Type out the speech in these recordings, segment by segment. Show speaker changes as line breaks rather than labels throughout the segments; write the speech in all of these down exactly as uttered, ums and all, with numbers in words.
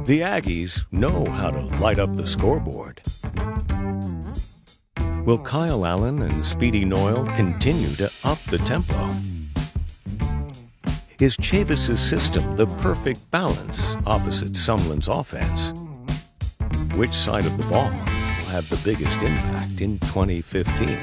The Aggies know how to light up the scoreboard. Will Kyle Allen and Speedy Noyle continue to up the tempo? Is Chavis' system the perfect balance opposite Sumlin's offense? Which side of the ball will have the biggest impact in twenty fifteen?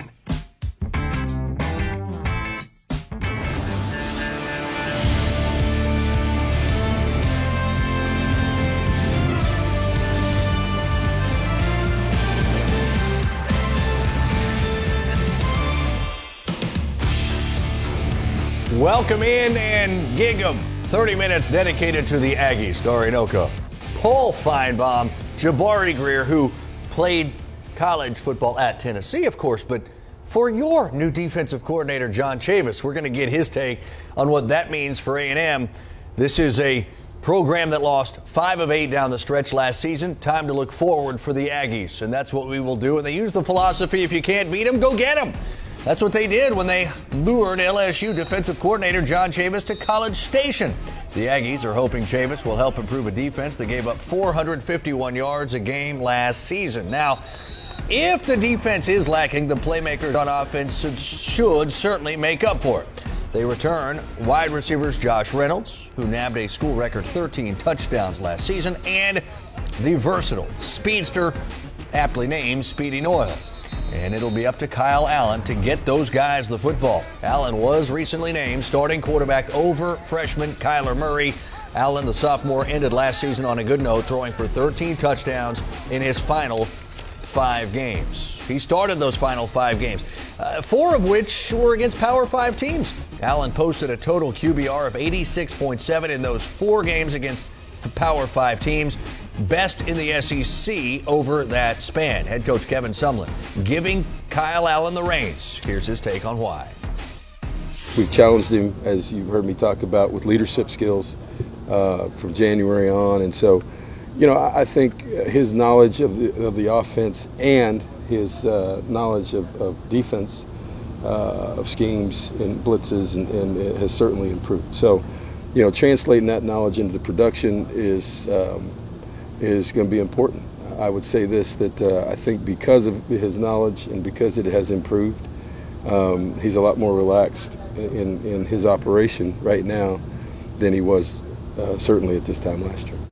Welcome in and gig 'em. thirty minutes dedicated to the Aggies. Dori Noko, Paul Finebaum, Jabari Greer, who played college football at Tennessee, of course, but for your new defensive coordinator, John Chavis, we're going to get his take on what that means for A and M. This is a program that lost five of eight down the stretch last season. Time to look forward for the Aggies, and that's what we will do. And they use the philosophy, if you can't beat them, go get them. That's what they did when they lured L S U defensive coordinator John Chavis to College Station. The Aggies are hoping Chavis will help improve a defense that gave up four hundred fifty-one yards a game last season. Now, if the defense is lacking, the playmakers on offense should certainly make up for it. They return wide receivers Josh Reynolds, who nabbed a school record thirteen touchdowns last season, and the versatile speedster, aptly named Speedy Noyle. And it'll be up to Kyle Allen to get those guys the football. Allen was recently named starting quarterback over freshman Kyler Murray. Allen, the sophomore, ended last season on a good note, throwing for thirteen touchdowns in his final five games. He started those final five games, uh, four of which were against Power Five teams. Allen posted a total Q B R of eighty-six point seven in those four games against Power Five teams. Best in the S E C over that span. Head coach Kevin Sumlin giving Kyle Allen the reins. Here's his take on why.
We've challenged him, as you heard me talk about, with leadership skills uh, from January on. And so, you know, I think his knowledge of the, of the offense and his uh, knowledge of, of defense, uh, of schemes and blitzes, and, and it has certainly improved. So, you know, translating that knowledge into the production is um, is going to be important. I would say this, that uh, I think because of his knowledge and because it has improved, um, he's a lot more relaxed in, in his operation right now than he was uh, certainly at this time last year.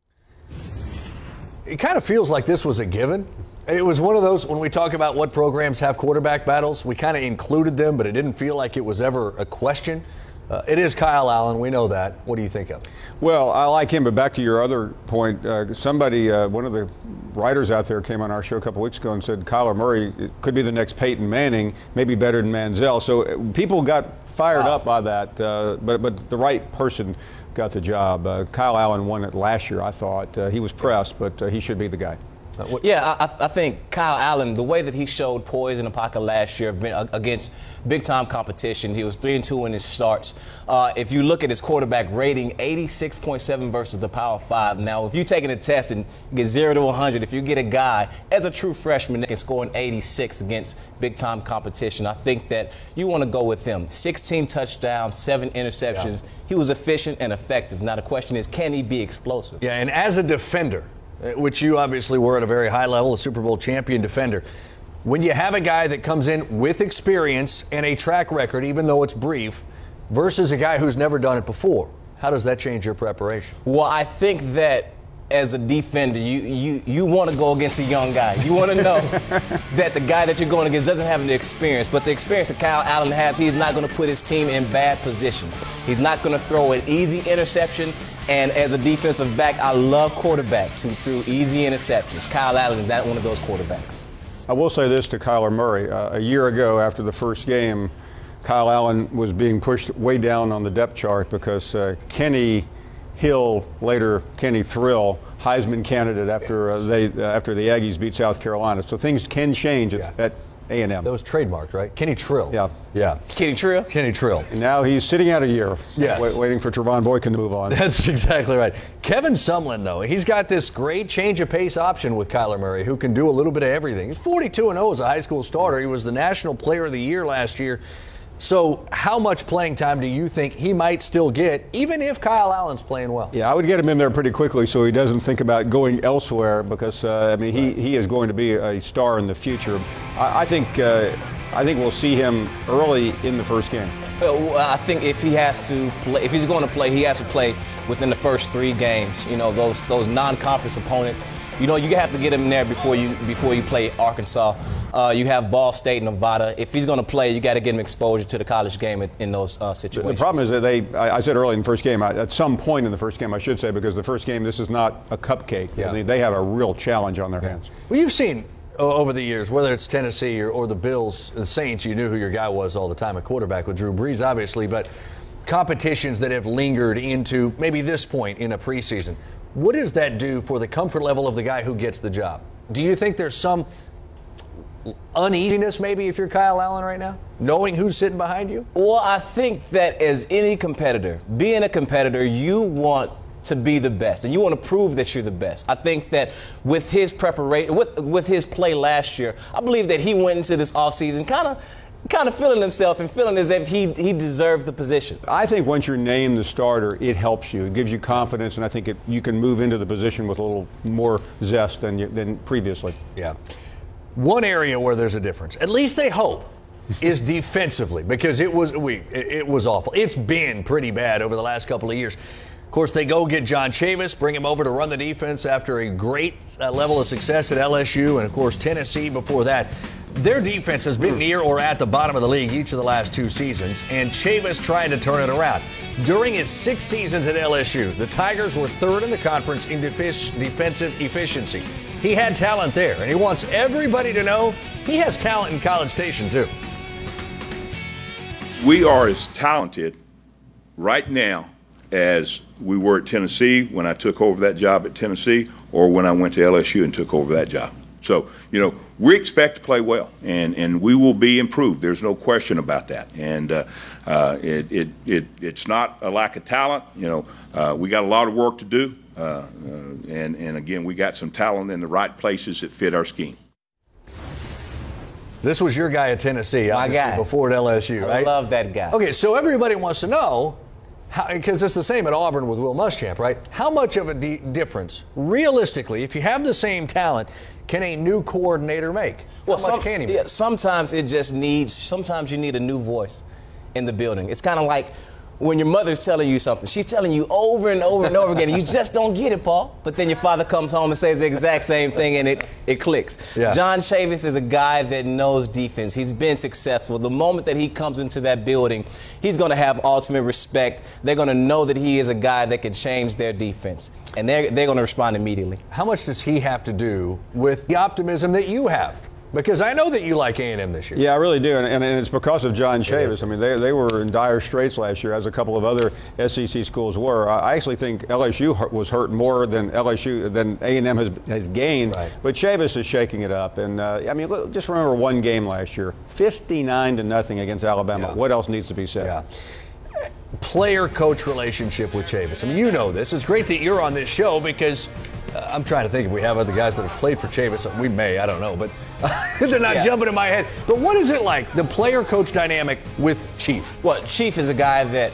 It kind of feels like this was a given. It was one of those, when we talk about what programs have quarterback battles, we kind of included them, but it didn't feel like it was ever a question. Uh, it is Kyle Allen. We know that. What do you think of it?
Well, I like him, but back to your other point, uh, somebody, uh, one of the writers out there came on our show a couple weeks ago and said Kyler Murray could be the next Peyton Manning, maybe better than Manziel. So people got fired wow. up by that, uh, but, but the right person got the job. Uh, Kyle Allen won it last year, I thought. Uh, he was pressed, but uh, he should be the guy.
Yeah, I, I think Kyle Allen, the way that he showed poise in the pocket last year against big-time competition, he was three and two in his starts. Uh, if you look at his quarterback rating, eighty-six point seven versus the Power Five. Now, if you're taking a test and you get zero to one hundred, if you get a guy as a true freshman that can score an eighty-six against big-time competition, I think that you want to go with him. sixteen touchdowns, seven interceptions. Yeah. He was efficient and effective. Now, the question is, can he be explosive?
Yeah, and as a defender, which you obviously were at a very high level, a Super Bowl champion defender. When you have a guy that comes in with experience and a track record, even though it's brief, versus a guy who's never done it before, how does that change your preparation?
Well, I think that as a defender, you you, you want to go against a young guy. You want to know that the guy that you're going against doesn't have any experience. But the experience that Kyle Allen has, he's not going to put his team in bad positions. He's not going to throw an easy interception. And as a defensive back, I love quarterbacks who threw easy interceptions. Kyle Allen is not one of those quarterbacks.
I will say this to Kyler Murray. Uh, a year ago, after the first game, Kyle Allen was being pushed way down on the depth chart because uh, Kenny Hill, later Kenny Thrill, Heisman candidate after uh, they uh, after the Aggies beat South Carolina. So things can change at,
yeah.
at A and M.
That was trademarked, right? Kenny Trill.
Yeah.
Yeah.
Kenny Trill?
Kenny Trill.
And now he's sitting out a year,
yes.
wait, waiting for Trevon Boykin to move on.
That's exactly right. Kevin Sumlin, though, he's got this great change of pace option with Kyler Murray, who can do a little bit of everything. He's forty-two and oh as a high school starter. He was the National Player of the Year last year. So how much playing time do you think he might still get, even if Kyle Allen's playing well?
Yeah, I would get him in there pretty quickly so he doesn't think about going elsewhere because, uh, I mean, he, he is going to be a star in the future. I, I think uh, I think we'll see him early in the first game.
Well, I think if he has to play, if he's going to play, he has to play within the first three games. You know, those those non-conference opponents. You know, you have to get him in there before you before you play Arkansas. Uh, you have Ball State, Nevada. If he's going to play, you got to get him exposure to the college game in, in those uh, situations.
The problem is that they, I, I said early in the first game, I, at some point in the first game, I should say, because the first game, this is not a cupcake.
Yeah.
They, they have a real challenge on their
yeah.
hands.
Well, you've seen uh, over the years, whether it's Tennessee or, or the Bills, the Saints, you knew who your guy was all the time, a quarterback with Drew Brees, obviously, but competitions that have lingered into maybe this point in a preseason. What does that do for the comfort level of the guy who gets the job? Do you think there's some uneasiness maybe if you're Kyle Allen right now, knowing who's sitting behind you?
Well, I think that as any competitor, being a competitor, you want to be the best and you want to prove that you're the best. I think that with his preparation, with, with his play last year, I believe that he went into this offseason kind of kind of feeling himself and feeling as if he, he deserved the position.
I think once you're named the starter, it helps you. It gives you confidence, and I think it, you can move into the position with a little more zest than, you, than previously.
Yeah. One area where there's a difference, at least they hope, is defensively, because it was we it was awful. It's been pretty bad over the last couple of years. Of course, they go get John Chavis, bring him over to run the defense after a great uh, level of success at L S U, and of course Tennessee before that. Their defense has been near or at the bottom of the league each of the last two seasons, and Chavis tried to turn it around. During his six seasons at L S U, the Tigers were third in the conference in defi- defensive efficiency. He had talent there, and he wants everybody to know he has talent in College Station, too.
We are as talented right now as we were at Tennessee when I took over that job at Tennessee, or when I went to L S U and took over that job. So, you know, we expect to play well, and, and we will be improved. There's no question about that. And uh, uh, it, it, it, it's not a lack of talent. You know, uh, we got a lot of work to do. Uh, uh, and, and, again, we got some talent in the right places that fit our scheme.
This was your guy at Tennessee,
My guy.
before at L S U, right?
I love that guy.
Okay, so everybody wants to know, because it's the same at Auburn with Will Muschamp, right? How much of a de- difference, realistically, if you have the same talent, can a new coordinator make?
Well,
How much
some,
can he make?
Yeah, sometimes it just needs, sometimes you need a new voice in the building. It's kind of like when your mother's telling you something. She's telling you over and over and over again, and you just don't get it, Paul. But then your father comes home and says the exact same thing, and it, it clicks.
Yeah.
John Chavis is a guy that knows defense. He's been successful. The moment that he comes into that building, he's going to have ultimate respect. They're going to know that he is a guy that can change their defense, and they're, they're going to respond immediately.
How much does he have to do with the optimism that you have? Because I know that you like A and M this year.
Yeah, I really do, and, and, and it's because of John Chavis. I mean, they, they were in dire straits last year, as a couple of other S E C schools were. I actually think L S U was hurt more than L S U than A and M has has gained.
Right.
But Chavis is shaking it up, and uh, I mean, look, just remember one game last year, fifty-nine to nothing against Alabama.
Yeah.
What else needs to be said?
Yeah. Player-coach relationship with Chavis. I mean, you know this. It's great that you're on this show because uh, I'm trying to think if we have other guys that have played for Chavis. We may, I don't know, but they're not
Yeah.
jumping in my head. But what is it like, the player-coach dynamic with Chief?
Well, Chief is a guy that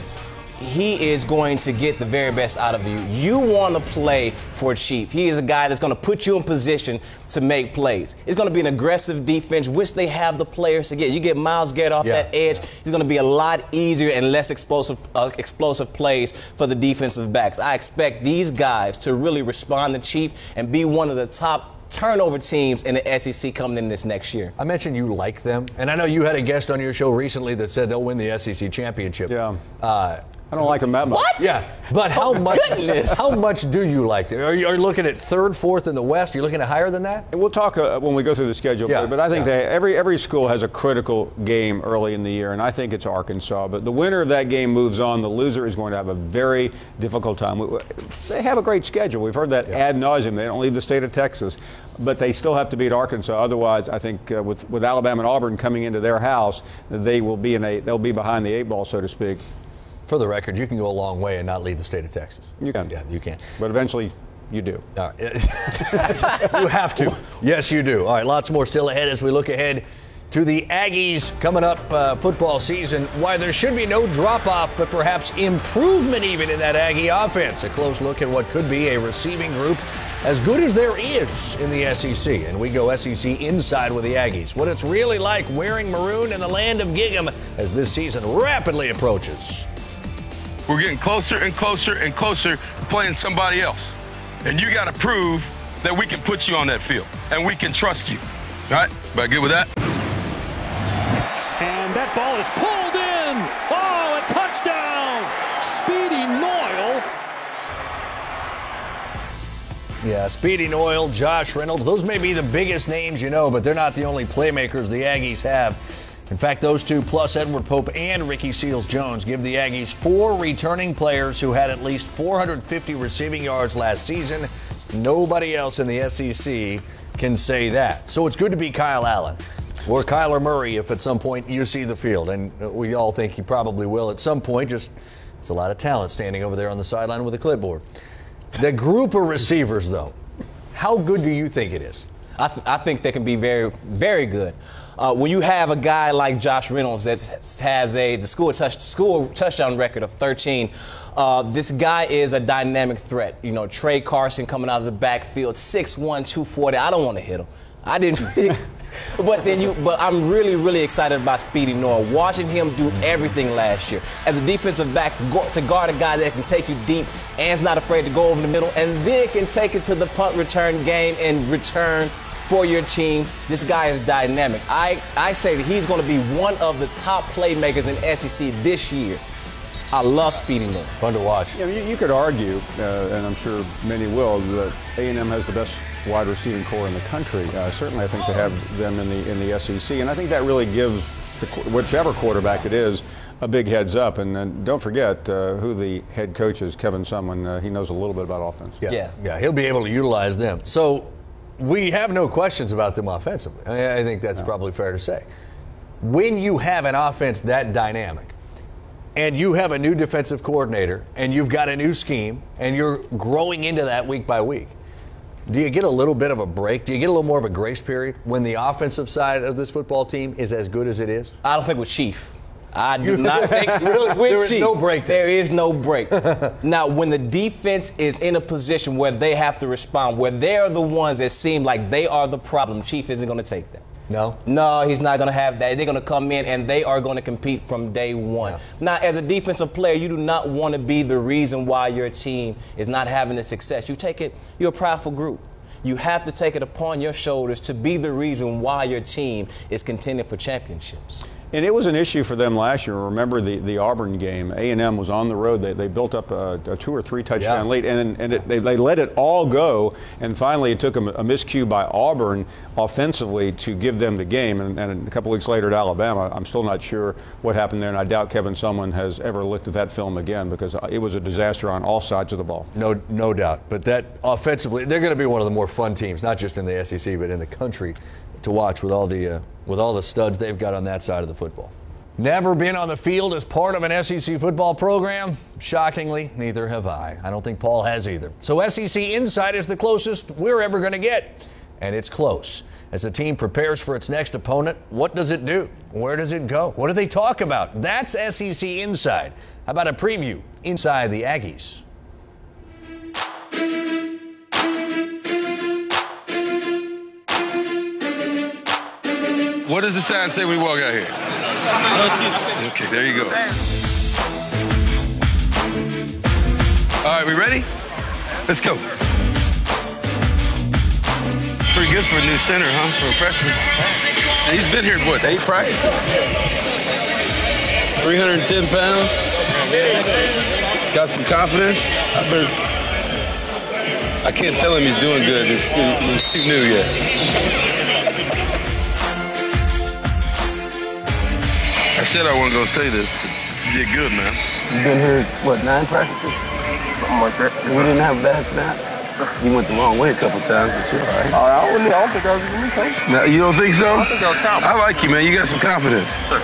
he is going to get the very best out of you. You want to play for Chief. He is a guy that's going to put you in position to make plays. It's going to be an aggressive defense, which they have the players to get. You get Myles Garrett off
Yeah.
that edge. It's going to be a lot easier and less explosive, uh, explosive plays for the defensive backs. I expect these guys to really respond to Chief and be one of the top turnover teams in the S E C coming in this next year.
I mentioned you like them, and I know you had a guest on your show recently that said they'll win the S E C championship.
Yeah.
Uh,
I don't like them that much.
What?
Yeah, but how
Oh,
much?
goodness.
How much do you like them? Are you, are you looking at third, fourth in the West? You're looking at higher than that?
We'll talk uh, when we go through the schedule,
Yeah,
but I think
yeah.
that every every school has a critical game early in the year, and I think it's Arkansas. But the winner of that game moves on. The loser is going to have a very difficult time. We- They have a great schedule. We've heard that ad nauseum. They don't leave the state of Texas, but they still have to beat Arkansas. Otherwise, I think uh, with with Alabama and Auburn coming into their house, they will be in a they'll be behind the eight ball, so to speak.
For the record, you can go a long way and not leave the state of Texas.
You can.
Yeah, you can.
But eventually, you do.
All right. You have to. Yes, you do. All right, lots more still ahead as we look ahead to the Aggies coming up uh, football season. Why there should be no drop-off, but perhaps improvement even in that Aggie offense. A close look at what could be a receiving group as good as there is in the S E C. And we go S E C inside with the Aggies. What it's really like wearing maroon in the land of Gig'em as this season rapidly approaches.
We're getting closer and closer and closer to playing somebody else. And you got to prove that we can put you on that field and we can trust you. All right? Everybody good with that?
And that ball is pulled in. Oh, a touchdown. Speedy Noyle.
Yeah, Speedy Noyle, Josh Reynolds. Those may be the biggest names you know, but they're not the only playmakers the Aggies have. In fact, those two, plus Edward Pope and Ricky Seals-Jones, give the Aggies four returning players who had at least four hundred fifty receiving yards last season. Nobody else in the S E C can say that. So it's good to be Kyle Allen. Or Kyler Murray if at some point you see the field. And we all think he probably will at some point. Just it's a lot of talent standing over there on the sideline with a clipboard. The group of receivers, though, how good do you think it is?
I, th- I think they can be very, very good. Uh, when you have a guy like Josh Reynolds that has a the school touch school touchdown record of thirteen, uh, this guy is a dynamic threat. You know, Trey Carson coming out of the backfield, six one, two forty. I don't want to hit him. I didn't. But then you, but I'm really, really excited about Speedy Noyle. Watching him do everything last year as a defensive back to, go, to guard a guy that can take you deep and's not afraid to go over the middle, and then can take it to the punt return game and return for your team. This guy is dynamic. I, I say that he's going to be one of the top playmakers in S E C this year. I love Speedy Noyle.
Fun to watch.
Yeah, you, you could argue, uh, and I'm sure many will, that A and M has the best wide receiving core in the country. Uh, certainly, I think to have them in the in the S E C, and I think that really gives the, whichever quarterback it is a big heads up. And then don't forget uh, who the head coach is, Kevin Sumlin. Uh, he knows a little bit about offense.
Yeah.
Yeah.
yeah, he'll be able to utilize them. So we have no questions about them offensively. I, I think that's no. probably fair to say. When you have an offense that dynamic, and you have a new defensive coordinator, and you've got a new scheme, and you're growing into that week by week, do you get a little bit of a break? Do you get a little more of a grace period when the offensive side of this football team is as good as it is?
I don't think with Chief. I do not think
really,
with
there is
Chief,
no break there.
There is no break. Now, when the defense is in a position where they have to respond, where they're the ones that seem like they are the problem, Chief isn't going to take that.
No?
No, he's not going to have that. They're going to come in and they are going to compete from day one. Yeah. Now, as a defensive player, you do not want to be the reason why your team is not having the success. You take it, you're a prideful group. You have to take it upon your shoulders to be the reason why your team is contending for championships.
And it was an issue for them last year. Remember the, the Auburn game. A and M was on the road. They, they built up a, a two or three touchdown
yeah.
lead, and, and it, they, they let it all go. And finally, it took them a miscue by Auburn offensively to give them the game. And, and a couple weeks later at Alabama, I'm still not sure what happened there. And I doubt Kevin Sumlin has ever looked at that film again because it was a disaster on all sides of the ball.
No, no doubt. But that offensively, they're going to be one of the more fun teams, not just in the S E C, but in the country to watch with all the uh, with all the studs they've got on that side of the football. Never been on the field as part of an S E C football program? Shockingly, neither have I. I don't think Paul has either. So S E C Inside is the closest we're ever going to get. And it's close. As the team prepares for its next opponent, what does it do? Where does it go? What do they talk about? That's S E C Inside. How about a preview inside the Aggies?
What does the sign say when we walk out here? Okay, there you go. All right, we ready? Let's go. Pretty good for a new center, huh? For a freshman. He's been here, what, eight practices? three hundred ten pounds. Got some confidence. I better. I can't tell him he's doing good. It's, it's too new yet. I said I wasn't going to say this, but you did good, man.
You've been here, what, nine practices?
Something like that.
We didn't have a bad snap. You went the wrong way a couple times, but you're all right.
All right, I, wouldn't, I don't think I was going to be patient. No, you don't think so? I think I was confident. I like you, man. You got some confidence. Sure.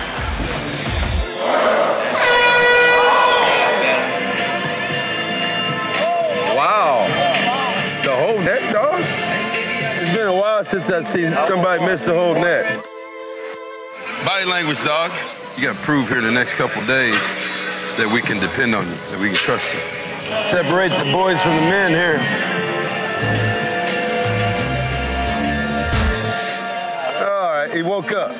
Wow. The whole net, dog? It's been a while since I've seen somebody miss the whole net. Body language, dog. You got to prove here in the next couple days that we can depend on you, that we can trust you.
Separate the boys from the men here. All right, he woke up.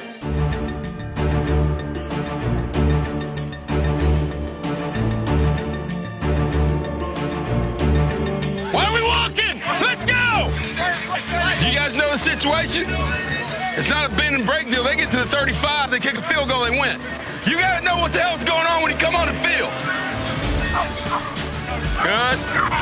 Why are we walking? Let's go! Do you guys know the situation? It's not a bend and break deal. They get to the thirty-five, they kick a field goal, they win. You gotta know what the hell's going on when you come on the field. Good.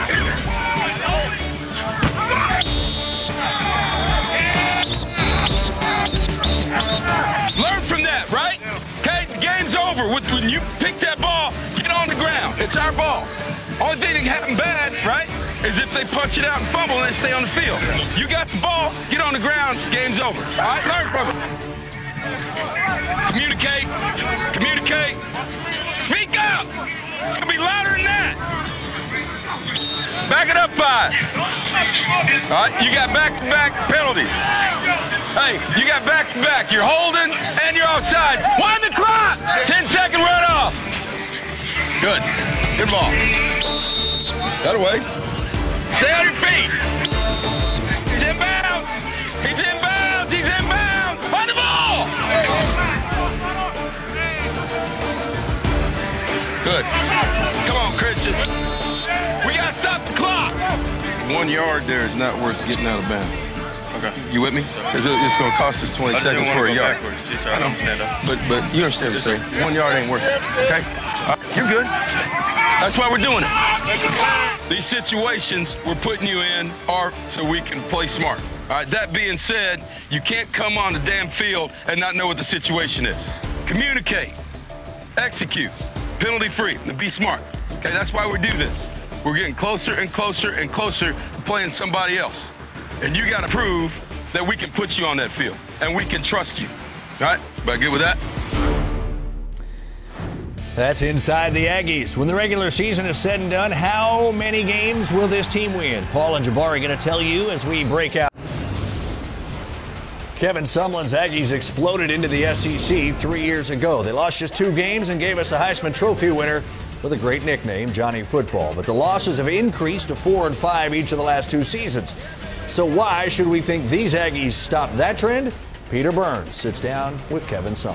Learn from that, right? Okay, the game's over. When you pick that ball, get on the ground. It's our ball. Only thing that can happen bad, right, is if they punch it out and fumble and they stay on the field. You got the ball, get on the ground, game's over. All right, learn from it. Communicate, communicate. Speak up. It's gonna be louder than that. Back it up five. All right, you got back-to-back penalties. Hey, you got back-to-back. You're holding and you're offside. Wind the clock. ten-second run off. Good. Good ball. That away. Stay on your feet. He's in bounds. He's in bounds. He's in bounds. Find the ball. Good. Come on, Christian. We got to stop the clock. One yard there is not worth getting out of bounds. Okay. You with me? It's, it's going to cost us twenty seconds for a yard.
Yes, sir. I understand that.
But, but you understand what I'm saying. One yard ain't worth it. Okay? All right, you're good. That's why we're doing it. These situations we're putting you in are so we can play smart. All right, that being said, you can't come on the damn field and not know what the situation is. Communicate, execute, penalty free, and be smart. Okay, that's why we do this. We're getting closer and closer and closer to playing somebody else. And you got to prove that we can put you on that field and we can trust you. All right, everybody good with that?
That's Inside the Aggies. When the regular season is said and done, how many games will this team win? Paul and Jabari going to tell you as we break out. Kevin Sumlin's Aggies exploded into the S E C three years ago. They lost just two games and gave us a Heisman Trophy winner with a great nickname, Johnny Football. But the losses have increased to four and five each of the last two seasons. So why should we think these Aggies stop that trend? Peter Burns sits down with Kevin Sumlin.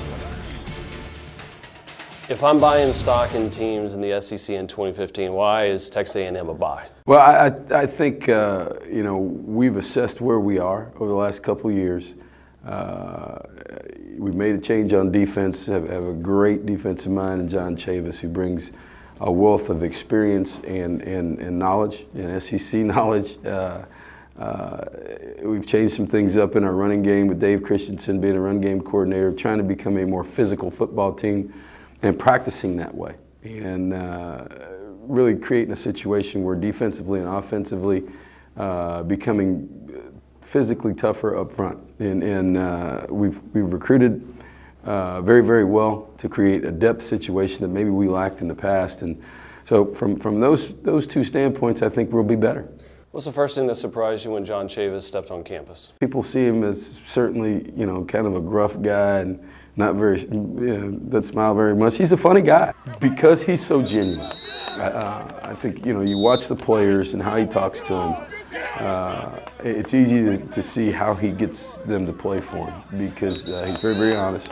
If I'm buying stock in teams in the S E C in twenty fifteen, why is Texas A and M a buy?
Well, I, I think, uh, you know, we've assessed where we are over the last couple of years. Uh, we've made a change on defense, have, have a great defensive mind in John Chavis, who brings a wealth of experience and, and, and knowledge, and S E C knowledge. Uh, uh, we've changed some things up in our running game with Dave Christensen being a run game coordinator, trying to become a more physical football team and practicing that way, and uh, really creating a situation where defensively and offensively uh, becoming physically tougher up front. And, and uh, we've, we've recruited uh, very, very well to create a depth situation that maybe we lacked in the past. And so from, from those, those two standpoints, I think we'll be better.
What's the first thing that surprised you when John Chavis stepped on campus?
People see him as certainly, you know, kind of a gruff guy and not very, you know, doesn't smile very much. He's a funny guy because he's so genuine. Uh, I think, you know, you watch the players and how he talks to them. Uh, it's easy to, to see how he gets them to play for him because uh, he's very, very honest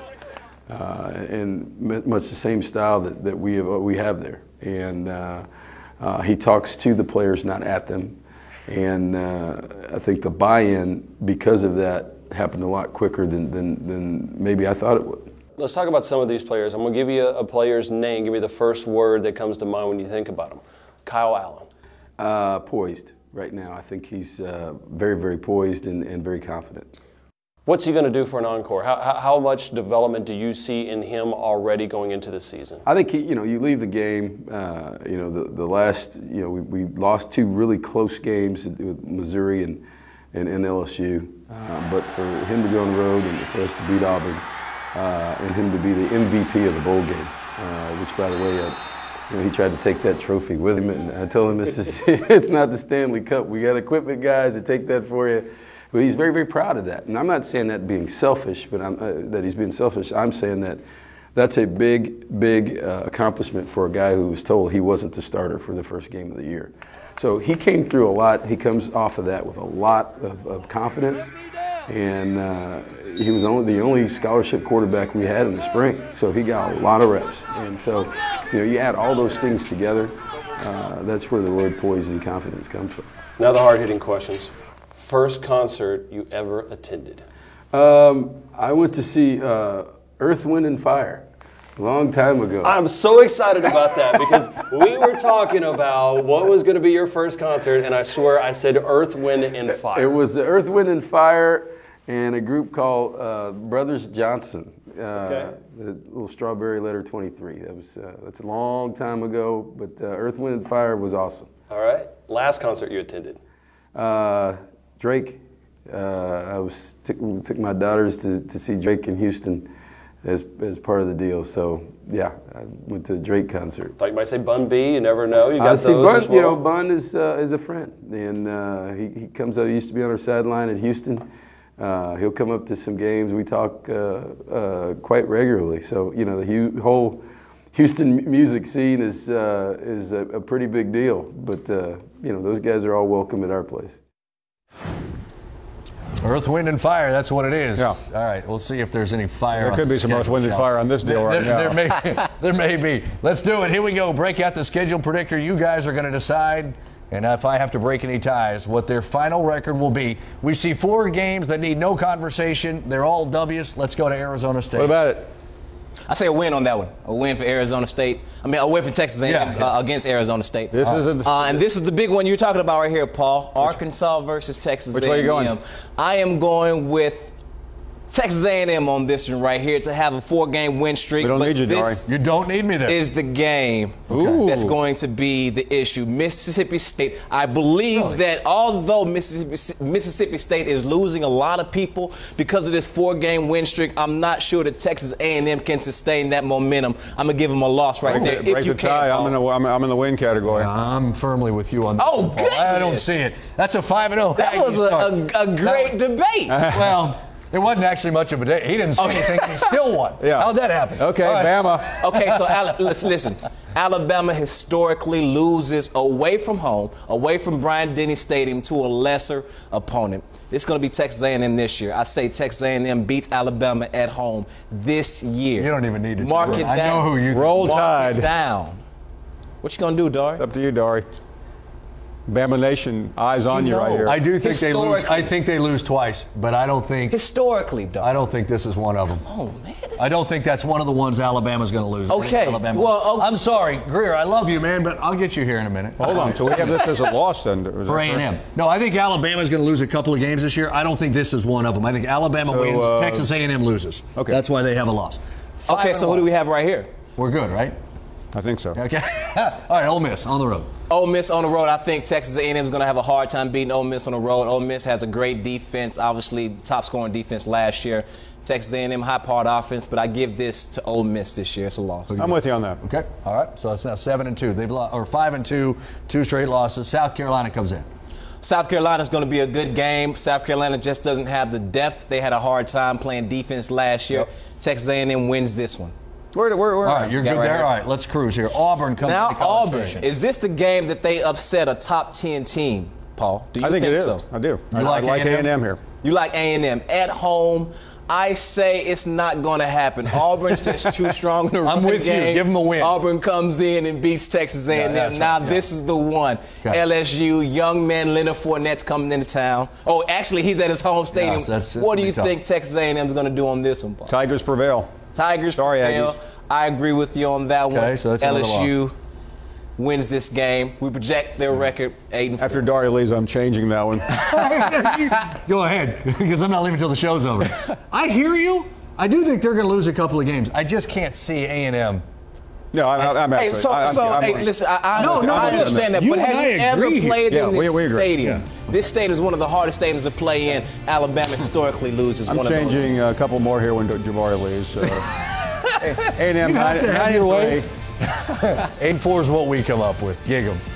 uh, and much the same style that, that we have, we have there. And uh, uh, he talks to the players, not at them. And uh, I think the buy-in because of that happened a lot quicker than, than, than maybe I thought it would.
Let's talk about some of these players. I'm going to give you a, a player's name. Give me the first word that comes to mind when you think about him. Kyle Allen.
Uh, poised right now. I think he's uh, very, very poised and, and very confident.
What's he going to do for an encore? How, how, how much development do you see in him already going into the season?
I think, he, you know, you leave the game, uh, you know, the, the last, you know, we, we lost two really close games with Missouri and, and, and L S U. Uh, but for him to go on the road and for us to beat Auburn uh, and him to be the M V P of the bowl game, uh, which, by the way, uh, you know, he tried to take that trophy with him. And I told him, this is, it's not the Stanley Cup. We got equipment guys that take that for you. But he's very, very proud of that. And I'm not saying that being selfish, but I'm, uh, that he's being selfish. I'm saying that that's a big, big uh, accomplishment for a guy who was told he wasn't the starter for the first game of the year. So he came through a lot. He comes off of that with a lot of, of confidence. And uh, he was only the only scholarship quarterback we had in the spring. So he got a lot of reps. And so, you know, you add all those things together, uh, that's where the word poise and confidence comes from.
Now the hard-hitting questions. First concert you ever attended?
Um, I went to see uh, Earth, Wind and Fire a long time ago.
I'm so excited about that because we were talking about what was going to be your first concert, and I swear I said Earth, Wind and Fire.
It was the Earth, Wind and Fire and a group called uh, Brothers Johnson. Uh,
Okay.
The little Strawberry Letter twenty-three. That was uh, that's a long time ago, but uh, Earth, Wind and Fire was awesome.
All right. Last concert you attended?
Uh, Drake. Uh, I was took, took my daughters to, to see Drake in Houston as as part of the deal. So yeah, I went to a Drake concert.
Thought you might say Bun B. You never know. You got
I
those
see Bun.
as well.
You know, Bun is uh, is a friend, and uh, he he comes up. He used to be on our sideline at Houston. Uh, he'll come up to some games. We talk uh, uh, quite regularly. So you know, the hu whole Houston music scene is uh, is a, a pretty big deal. But uh, you know, those guys are all welcome at our place.
Earth, Wind, and Fire, that's what it is.
Yeah.
All right, we'll see if there's any fire.
There
on
could
the
be some
schedule,
Earth, Wind, and
shall
Fire on this deal
there,
right
there,
now.
There may, there may be. Let's do it. Here we go. Break out the schedule predictor. You guys are going to decide, and if I have to break any ties, what their final record will be. We see four games that need no conversation. They're all W's. Let's go to Arizona State.
What about it?
I say a win on that one. A win for Arizona State. I mean, a win for Texas A and M
Yeah, yeah.
uh, against Arizona State.
This is a,
Uh, and this is the big one you're talking about right here, Paul. Arkansas versus Texas
Which
A and M.
way you going?
I am going with Texas A and M on this one right here to have a four-game win streak.
We don't
but
need you,
this
You don't need me there.
is the game
Ooh.
that's going to be the issue. Mississippi State. I believe
Really?
that although Mississippi, Mississippi State is losing a lot of people because of this four-game win streak, I'm not sure that Texas A and M can sustain that momentum. I'm gonna give them a loss right
break
there.
the,
if
break
you
the
can,
tie. I'm
Paul.
in the I'm, I'm in the win category.
I'm firmly with you on that.
Oh,
one, Paul. I don't
goodness.
see it. That's a five and oh.
That was a, a, a great debate.
Well, it wasn't actually much of a day. He didn't say anything. He still won.
Yeah.
How'd that happen?
Okay,
All right.
Bama.
Okay, so Ala- listen, listen. Alabama historically loses away from home, away from Bryant-Denny Stadium to a lesser opponent. It's going to be Texas A and M this year. I say Texas A and M beats Alabama at home this year.
You don't even need to
mark
do
it
I
down.
know who you
Roll
Mark
Tide.
it down. What you going to do, Dari?
Up to you, Dari. Bama Nation, eyes on you,
You
right
know.
here.
I do think they lose.
Historically.
I think they lose twice, but I don't think.
Historically, Dari.
I don't think this is one of them.
Oh, man.
I don't think that's one of the ones Alabama's going to lose. I think
Okay.
Alabama-
Well, okay.
I'm sorry, Greer. I love you, man, but I'll get you here in a minute.
Hold on. So we have this as a loss then. Is
For
that
A and M.
correct?
No, I think Alabama's going to lose a couple of games this year. I don't think this is one of them. I think Alabama
So,
wins,
uh,
Texas A and M loses.
Okay.
That's why they have a loss. Five
Okay,
and
so who
one.
do we have right here?
We're good, right?
I think so.
Okay. All right, Ole Miss on the road.
Ole Miss on the road. I think Texas A and M is going to have a hard time beating Ole Miss on the road. Ole Miss has a great defense, obviously the top scoring defense last year. Texas A and M high-powered offense, but I give this to Ole Miss this year. It's a loss.
I'm with you on that.
Okay. All right. So it's now seven and two. They've lost, or five and two, two straight losses. South Carolina comes in.
South Carolina's going to be a good game. South Carolina just doesn't have the depth. They had a hard time playing defense last year.
Yep.
Texas A and M wins this one.
Where, where, where?
All right, you're
Yeah,
good
right
there.
here.
All right, let's cruise here. Auburn comes
Now
into College
Auburn.
Station.
Is this the game that they upset a top ten team, Paul? Do you
I think, it is.
so?
I do. I,
like
I like
A and M?
A and M here.
You like A and M at home. I say it's not going to happen. Auburn's just too strong in the
I'm
run
with you.
game.
Give 'em a win.
Auburn comes in and beats Texas A and M.
Yeah, that's
now
right.
this
Yeah.
is the one.
Okay.
L S U, young man Leonard Fournette's coming into town. Oh, actually, he's at his home stadium.
Yes, that's- that's
what do
gonna
you
be tough.
think Texas A and M is going to do on this one, Paul?
Tigers prevail.
Tigers
Sorry,
prevail.
Aggies.
I agree with you on that one.
Okay, so that's
L
another
S U wins this game. We project their record eight and four.
After Dari leaves, I'm changing that one.
Go ahead, because I'm not leaving until the show's over. I hear you. I do think they're going to lose a couple of games. I just can't see A and M.
No, I'm, I'm
Hey,
actually.
so,
I, I'm,
so
I'm,
hey, listen, I, I,
No, no,
I
no,
understand
no.
that,
You
but
and
have
I
you ever
agree here.
played
Yeah,
in
we-
this
we agree.
stadium?
Yeah.
This stadium is one of the hardest stadiums to play in. Alabama historically loses
I'm
one of those.
changing a couple more here when Jabari leaves. Uh, A and M
You have to have your way.
ninety-three.
Eight and four is what we come up with. Gig 'em.